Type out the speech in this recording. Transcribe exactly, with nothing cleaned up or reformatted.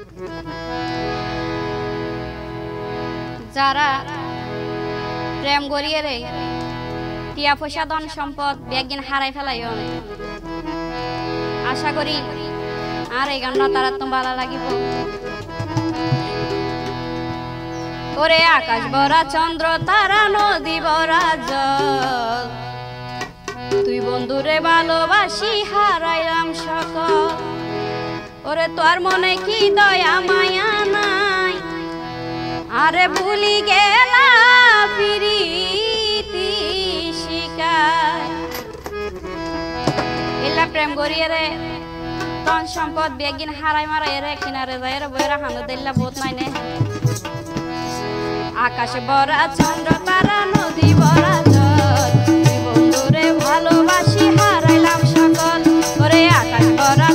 যারা প্রেম গড়িয়ে রে টিয়া পয়সা ধন সম্পদ একদিন হারাই ফেলাইও আশা করি আর এই গানটা তারা তো ভালো লাগিব। ওরে আকাশ ভরা চন্দ্র তারা নদী ভরা জল তুই বন্ধুরে ভালোবাসি হারাইলাম সকল। ওরে তোর মনে কি দয়া মায়া নাই আরে ভুলি গেলা প্রীতি শিকায় এলা প্রেম গড়িয়ে রে ধন সম্পদ বেগিন হারাই মারাই রে কিনারে যায় রে বইরা হানো দিল্লা বহুত মাইনে। আকাশে ভরা চন্দ্র তারা নদী ভরা জল তুই বন্ধুরে ভালোবাসি হারাইলাম সকল। ওরে আকাশ ভরা